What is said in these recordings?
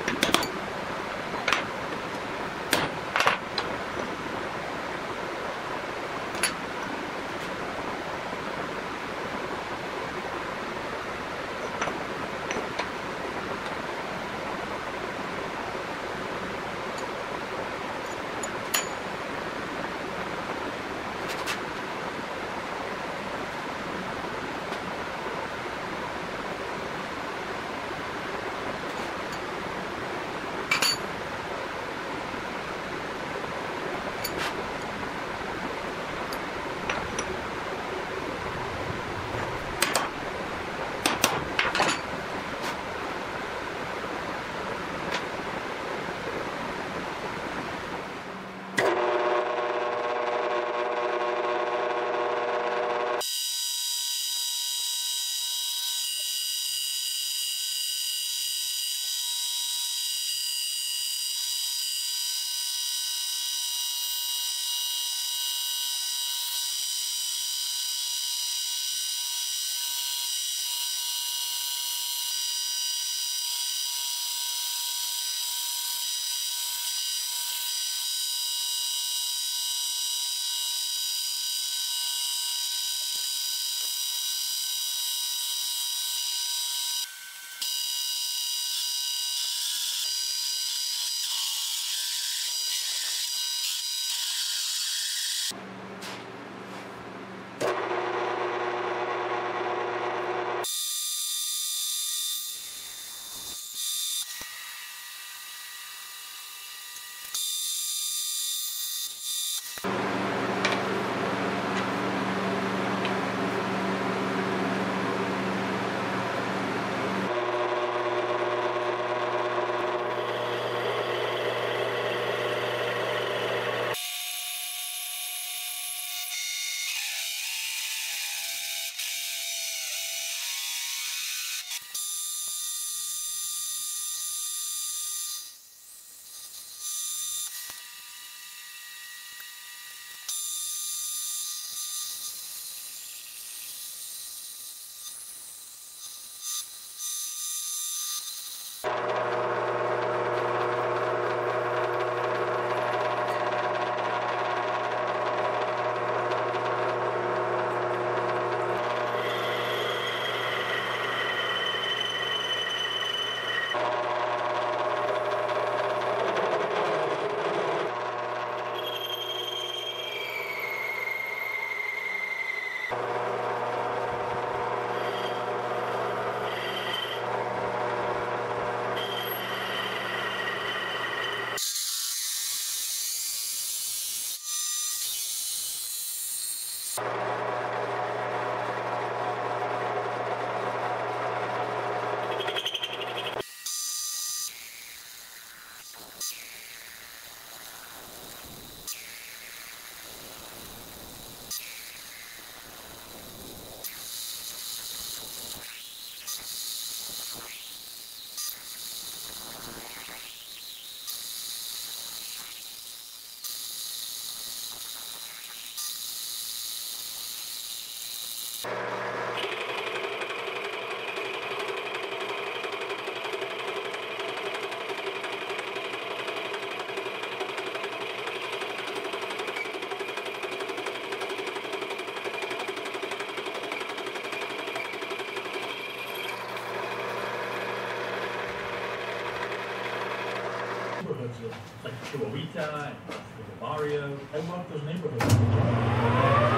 neighborhoods like Chihuahua and the Barrio. I love those neighborhoods.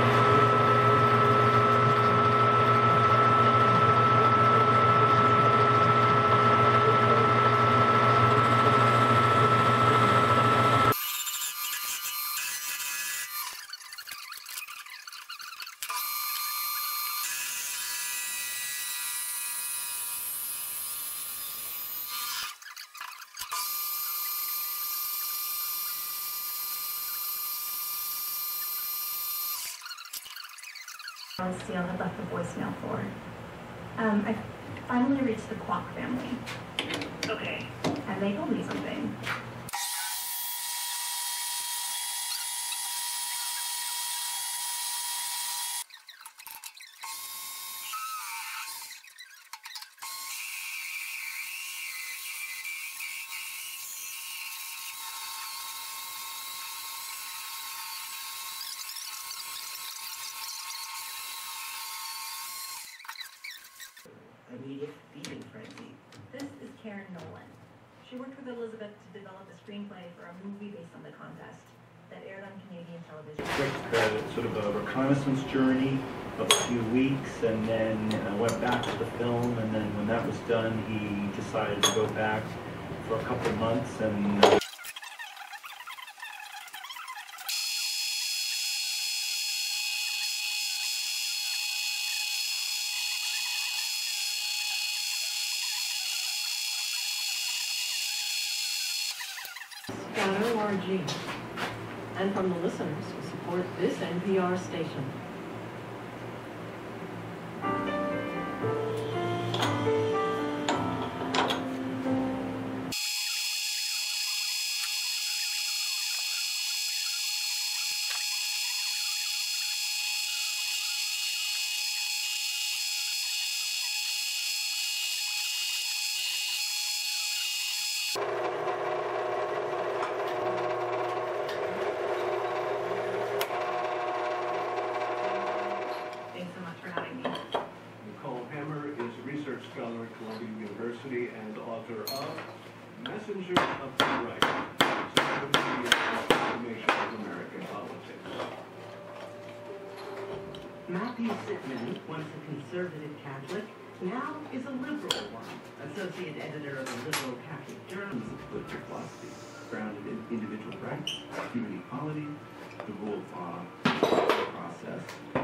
Seal had left the voicemail for. I finally reached the Kwok family. Okay. And they told me something. immediate feeding frenzy. This is Karen Nolan. She worked with Elizabeth to develop a screenplay for a movie based on the contest that aired on Canadian television. Sort of a reconnaissance journey of a few weeks, and then went back to the film, and then when that was done, he decided to go back for a couple of months and .org, and from the listeners who support this NPR station. Scholar at Columbia University and author of Messenger of the Right, Transformation of American Politics. Matthew Sitman, once a conservative Catholic, now is a liberal one, associate editor of the Liberal Catholic Journal. Of political philosophy, grounded in individual rights, human equality, the rule of law, process,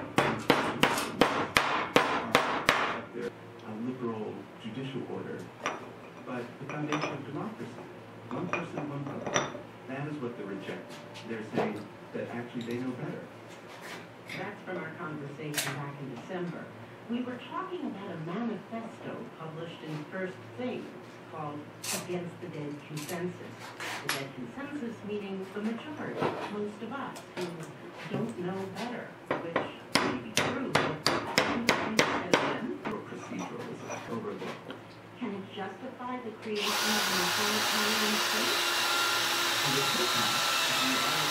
a liberal judicial order, but the foundation of democracy. One person, one vote. That is what they're rejecting. They're saying that actually they know better. That's from our conversation back in December. We were talking about a manifesto published in First Things called Against the Dead Consensus. The Dead Consensus meaning the majority, most of us, who don't know better, which may be true, but Proceduralism overlooked. can it justify the creation of an authoritarian state? And the first time, we are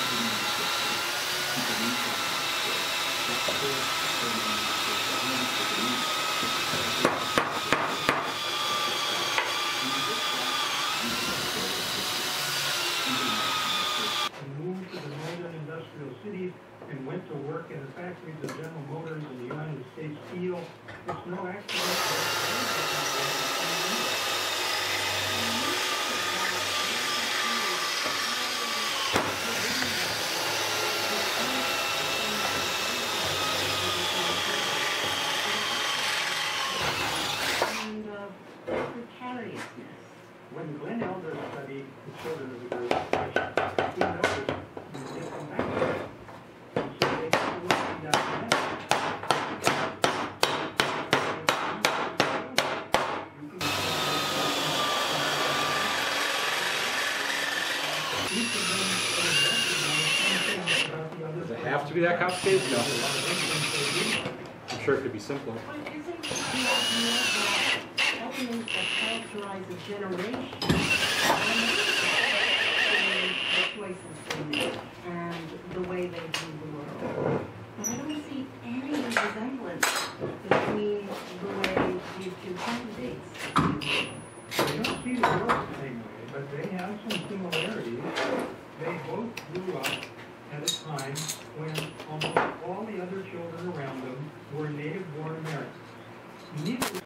moved to the northern industrial cities and went to work in the factories of General Motors and the United States Steel. It's no accident. Precariousness. When Glenn Elder studied the children of the Great Depression, he noticed that they come back to it. And so they can look at that. Does it have to be that complicated? No. I'm sure it could be simpler. But isn't the idea that elements that characterize a generation the choices they make and the way they view the world? But I don't see any resemblance between the way these two candidates view the world. They don't see the world the same way, but they have some similarities. They both grew up at a time when almost all the other children around them were native-born Americans. Neither